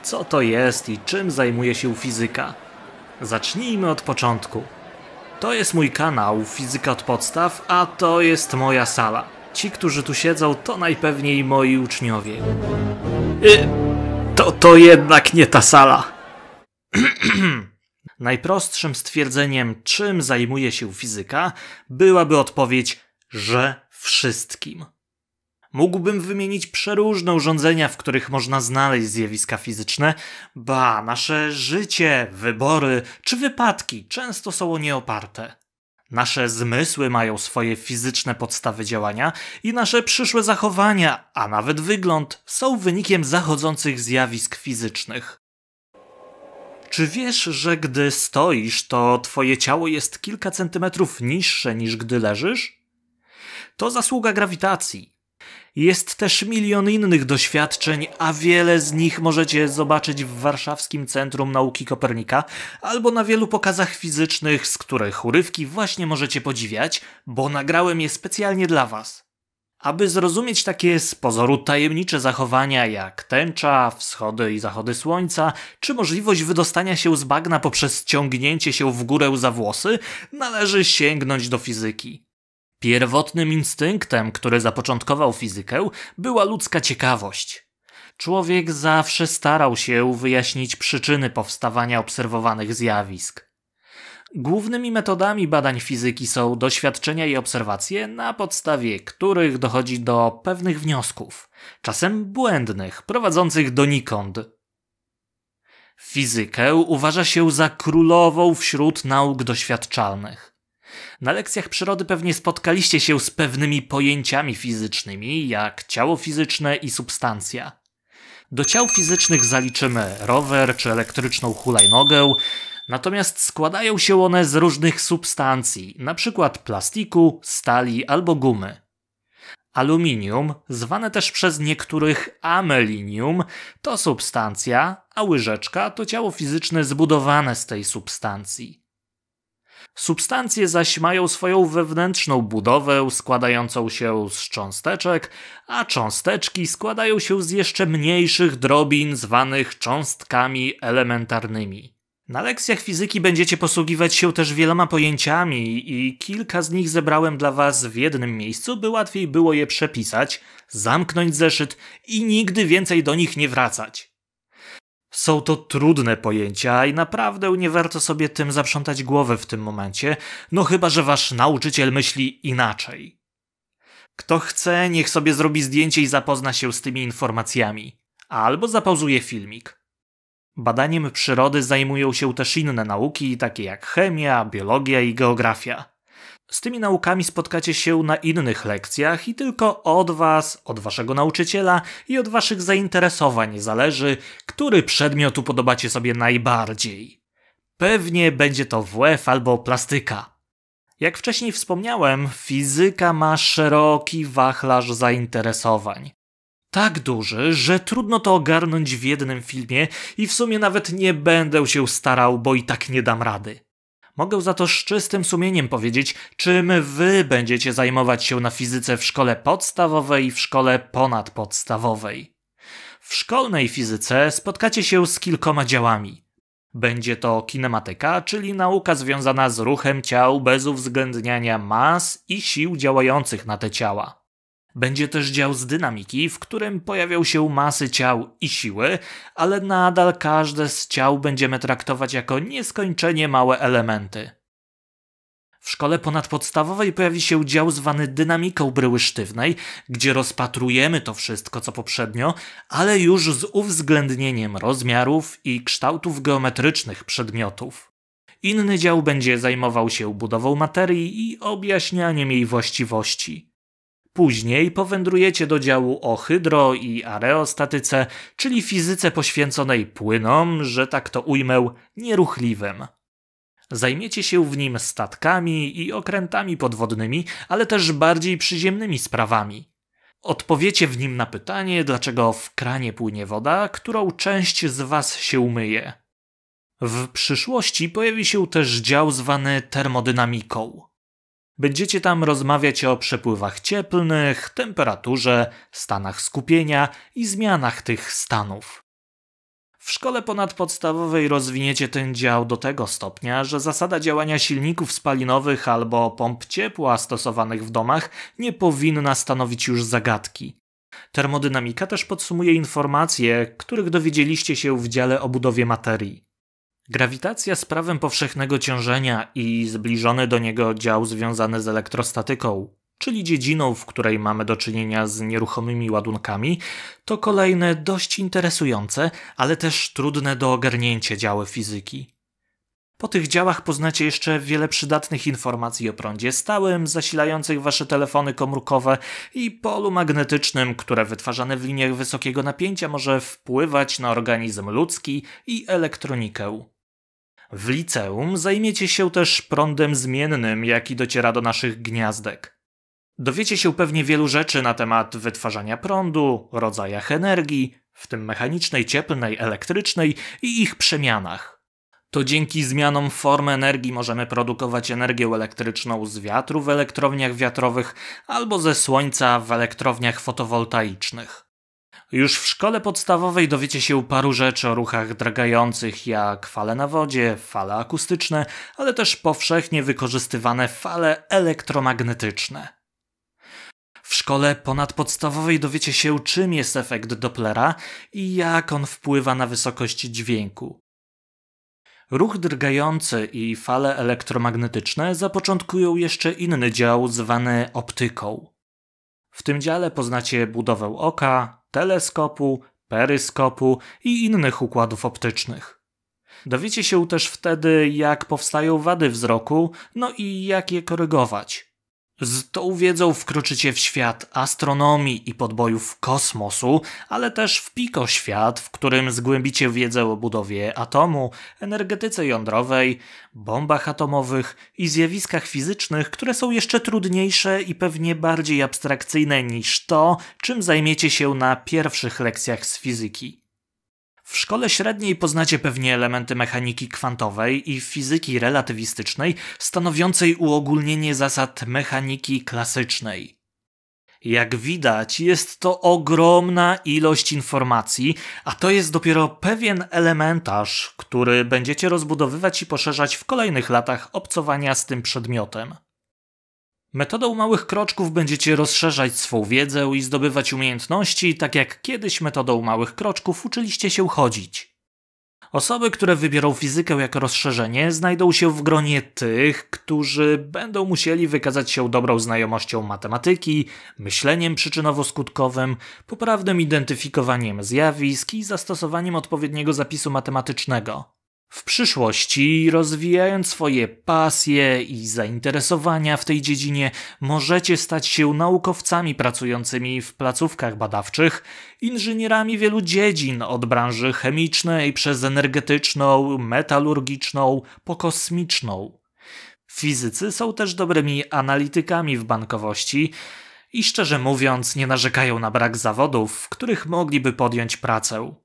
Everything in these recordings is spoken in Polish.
Co to jest i czym zajmuje się fizyka? Zacznijmy od początku. To jest mój kanał Fizyka od podstaw, a to jest moja sala. Ci, którzy tu siedzą, to najpewniej moi uczniowie. To jednak nie ta sala. Najprostszym stwierdzeniem, czym zajmuje się fizyka, byłaby odpowiedź, że wszystkim. Mógłbym wymienić przeróżne urządzenia, w których można znaleźć zjawiska fizyczne, ba, nasze życie, wybory czy wypadki często są o nie oparte. Nasze zmysły mają swoje fizyczne podstawy działania i nasze przyszłe zachowania, a nawet wygląd, są wynikiem zachodzących zjawisk fizycznych. Czy wiesz, że gdy stoisz, to twoje ciało jest kilka centymetrów niższe niż gdy leżysz? To zasługa grawitacji. Jest też milion innych doświadczeń, a wiele z nich możecie zobaczyć w Warszawskim Centrum Nauki Kopernika albo na wielu pokazach fizycznych, z których urywki właśnie możecie podziwiać, bo nagrałem je specjalnie dla was. Aby zrozumieć takie z pozoru tajemnicze zachowania jak tęcza, wschody i zachody słońca, czy możliwość wydostania się z bagna poprzez ciągnięcie się w górę za włosy, należy sięgnąć do fizyki. Pierwotnym instynktem, który zapoczątkował fizykę, była ludzka ciekawość. Człowiek zawsze starał się wyjaśnić przyczyny powstawania obserwowanych zjawisk. Głównymi metodami badań fizyki są doświadczenia i obserwacje, na podstawie których dochodzi do pewnych wniosków, czasem błędnych, prowadzących donikąd. Fizykę uważa się za królową wśród nauk doświadczalnych. Na lekcjach przyrody pewnie spotkaliście się z pewnymi pojęciami fizycznymi, jak ciało fizyczne i substancja. Do ciał fizycznych zaliczymy rower czy elektryczną hulajnogę, natomiast składają się one z różnych substancji, np. plastiku, stali albo gumy. Aluminium, zwane też przez niektórych amelinium, to substancja, a łyżeczka to ciało fizyczne zbudowane z tej substancji. Substancje zaś mają swoją wewnętrzną budowę składającą się z cząsteczek, a cząsteczki składają się z jeszcze mniejszych drobin zwanych cząstkami elementarnymi. Na lekcjach fizyki będziecie posługiwać się też wieloma pojęciami i kilka z nich zebrałem dla was w jednym miejscu, by łatwiej było je przepisać, zamknąć zeszyt i nigdy więcej do nich nie wracać. Są to trudne pojęcia i naprawdę nie warto sobie tym zaprzątać głowę w tym momencie, no chyba że wasz nauczyciel myśli inaczej. Kto chce, niech sobie zrobi zdjęcie i zapozna się z tymi informacjami, albo zapauzuje filmik. Badaniem przyrody zajmują się też inne nauki, takie jak chemia, biologia i geografia. Z tymi naukami spotkacie się na innych lekcjach i tylko od was, od waszego nauczyciela i od waszych zainteresowań zależy, który przedmiot upodobacie sobie najbardziej. Pewnie będzie to WF albo plastyka. Jak wcześniej wspomniałem, fizyka ma szeroki wachlarz zainteresowań. Tak duży, że trudno to ogarnąć w jednym filmie i w sumie nawet nie będę się starał, bo i tak nie dam rady. Mogę za to z czystym sumieniem powiedzieć, czym wy będziecie zajmować się na fizyce w szkole podstawowej i w szkole ponadpodstawowej. W szkolnej fizyce spotkacie się z kilkoma działami. Będzie to kinematyka, czyli nauka związana z ruchem ciał bez uwzględniania mas i sił działających na te ciała. Będzie też dział z dynamiki, w którym pojawią się masy ciał i siły, ale nadal każde z ciał będziemy traktować jako nieskończenie małe elementy. W szkole ponadpodstawowej pojawi się dział zwany dynamiką bryły sztywnej, gdzie rozpatrujemy to wszystko co poprzednio, ale już z uwzględnieniem rozmiarów i kształtów geometrycznych przedmiotów. Inny dział będzie zajmował się budową materii i objaśnianiem jej właściwości. Później powędrujecie do działu o hydro- i areostatyce, czyli fizyce poświęconej płynom, że tak to ujmę, nieruchliwym. Zajmiecie się w nim statkami i okrętami podwodnymi, ale też bardziej przyziemnymi sprawami. Odpowiecie w nim na pytanie, dlaczego w kranie płynie woda, którą część z was się umyje. W przyszłości pojawi się też dział zwany termodynamiką. Będziecie tam rozmawiać o przepływach cieplnych, temperaturze, stanach skupienia i zmianach tych stanów. W szkole ponadpodstawowej rozwiniecie ten dział do tego stopnia, że zasada działania silników spalinowych albo pomp ciepła stosowanych w domach nie powinna stanowić już zagadki. Termodynamika też podsumuje informacje, których dowiedzieliście się w dziale o budowie materii. Grawitacja z prawem powszechnego ciążenia i zbliżony do niego dział związany z elektrostatyką, czyli dziedziną, w której mamy do czynienia z nieruchomymi ładunkami, to kolejne dość interesujące, ale też trudne do ogarnięcia działy fizyki. Po tych działach poznacie jeszcze wiele przydatnych informacji o prądzie stałym, zasilających wasze telefony komórkowe i polu magnetycznym, które wytwarzane w liniach wysokiego napięcia może wpływać na organizm ludzki i elektronikę. W liceum zajmiecie się też prądem zmiennym, jaki dociera do naszych gniazdek. Dowiecie się pewnie wielu rzeczy na temat wytwarzania prądu, rodzajach energii, w tym mechanicznej, cieplnej, elektrycznej i ich przemianach. To dzięki zmianom form energii możemy produkować energię elektryczną z wiatru w elektrowniach wiatrowych albo ze słońca w elektrowniach fotowoltaicznych. Już w szkole podstawowej dowiecie się paru rzeczy o ruchach drgających, jak fale na wodzie, fale akustyczne, ale też powszechnie wykorzystywane fale elektromagnetyczne. W szkole ponadpodstawowej dowiecie się, czym jest efekt Dopplera i jak on wpływa na wysokość dźwięku. Ruch drgający i fale elektromagnetyczne zapoczątkują jeszcze inny dział zwany optyką. W tym dziale poznacie budowę oka, teleskopu, peryskopu i innych układów optycznych. Dowiecie się też wtedy, jak powstają wady wzroku, no i jak je korygować. Z tą wiedzą wkroczycie w świat astronomii i podbojów kosmosu, ale też w pikoświat, w którym zgłębicie wiedzę o budowie atomu, energetyce jądrowej, bombach atomowych i zjawiskach fizycznych, które są jeszcze trudniejsze i pewnie bardziej abstrakcyjne niż to, czym zajmiecie się na pierwszych lekcjach z fizyki. W szkole średniej poznacie pewnie elementy mechaniki kwantowej i fizyki relatywistycznej, stanowiącej uogólnienie zasad mechaniki klasycznej. Jak widać, jest to ogromna ilość informacji, a to jest dopiero pewien elementarz, który będziecie rozbudowywać i poszerzać w kolejnych latach obcowania z tym przedmiotem. Metodą małych kroczków będziecie rozszerzać swą wiedzę i zdobywać umiejętności, tak jak kiedyś metodą małych kroczków uczyliście się chodzić. Osoby, które wybiorą fizykę jako rozszerzenie, znajdą się w gronie tych, którzy będą musieli wykazać się dobrą znajomością matematyki, myśleniem przyczynowo-skutkowym, poprawnym identyfikowaniem zjawisk i zastosowaniem odpowiedniego zapisu matematycznego. W przyszłości, rozwijając swoje pasje i zainteresowania w tej dziedzinie, możecie stać się naukowcami pracującymi w placówkach badawczych, inżynierami wielu dziedzin, od branży chemicznej przez energetyczną, metalurgiczną po kosmiczną. Fizycy są też dobrymi analitykami w bankowości i szczerze mówiąc nie narzekają na brak zawodów, w których mogliby podjąć pracę.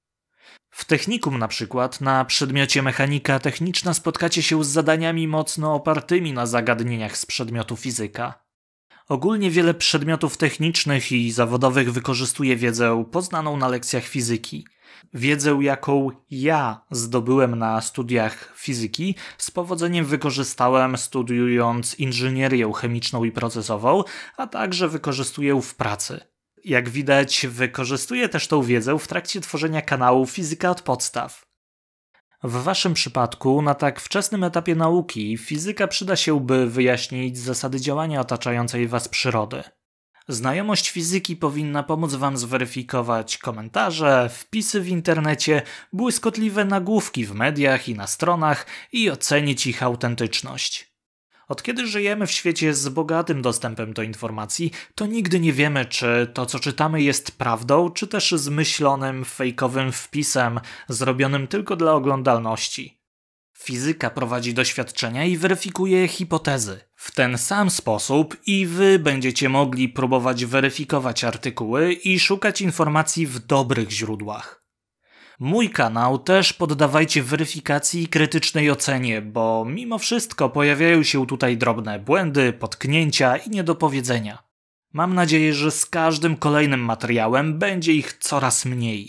W technikum na przykład, na przedmiocie mechanika techniczna spotkacie się z zadaniami mocno opartymi na zagadnieniach z przedmiotu fizyka. Ogólnie wiele przedmiotów technicznych i zawodowych wykorzystuje wiedzę poznaną na lekcjach fizyki. Wiedzę, jaką ja zdobyłem na studiach fizyki, z powodzeniem wykorzystałem studiując inżynierię chemiczną i procesową, a także wykorzystuję w pracy. Jak widać, wykorzystuję też tą wiedzę w trakcie tworzenia kanału Fizyka od podstaw. W waszym przypadku, na tak wczesnym etapie nauki, fizyka przyda się, by wyjaśnić zasady działania otaczającej was przyrody. Znajomość fizyki powinna pomóc wam zweryfikować komentarze, wpisy w internecie, błyskotliwe nagłówki w mediach i na stronach i ocenić ich autentyczność. Od kiedy żyjemy w świecie z bogatym dostępem do informacji, to nigdy nie wiemy, czy to, co czytamy, jest prawdą, czy też zmyślonym, fejkowym wpisem, zrobionym tylko dla oglądalności. Fizyka prowadzi doświadczenia i weryfikuje hipotezy. W ten sam sposób i wy będziecie mogli próbować weryfikować artykuły i szukać informacji w dobrych źródłach. Mój kanał też poddawajcie weryfikacji i krytycznej ocenie, bo mimo wszystko pojawiają się tutaj drobne błędy, potknięcia i niedopowiedzenia. Mam nadzieję, że z każdym kolejnym materiałem będzie ich coraz mniej.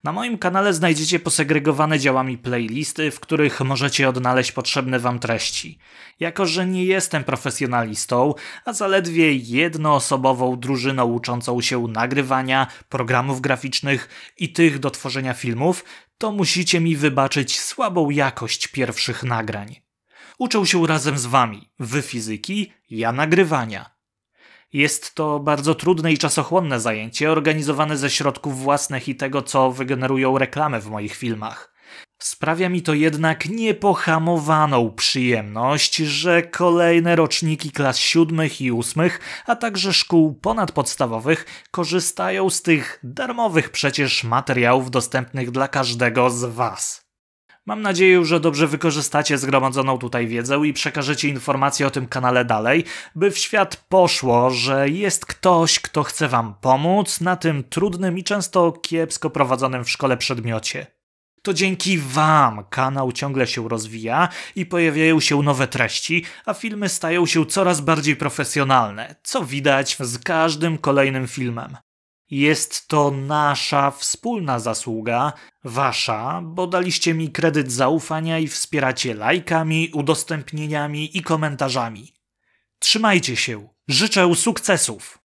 Na moim kanale znajdziecie posegregowane działami playlisty, w których możecie odnaleźć potrzebne wam treści. Jako że nie jestem profesjonalistą, a zaledwie jednoosobową drużyną uczącą się nagrywania, programów graficznych i tych do tworzenia filmów, to musicie mi wybaczyć słabą jakość pierwszych nagrań. Uczę się razem z wami, wy fizyki, ja nagrywania. Jest to bardzo trudne i czasochłonne zajęcie organizowane ze środków własnych i tego, co wygenerują reklamy w moich filmach. Sprawia mi to jednak niepohamowaną przyjemność, że kolejne roczniki klas 7 i 8, a także szkół ponadpodstawowych korzystają z tych darmowych przecież materiałów dostępnych dla każdego z was. Mam nadzieję, że dobrze wykorzystacie zgromadzoną tutaj wiedzę i przekażecie informacje o tym kanale dalej, by w świat poszło, że jest ktoś, kto chce wam pomóc na tym trudnym i często kiepsko prowadzonym w szkole przedmiocie. To dzięki wam kanał ciągle się rozwija i pojawiają się nowe treści, a filmy stają się coraz bardziej profesjonalne, co widać z każdym kolejnym filmem. Jest to nasza wspólna zasługa, wasza, bo daliście mi kredyt zaufania i wspieracie lajkami, udostępnieniami i komentarzami. Trzymajcie się, życzę sukcesów!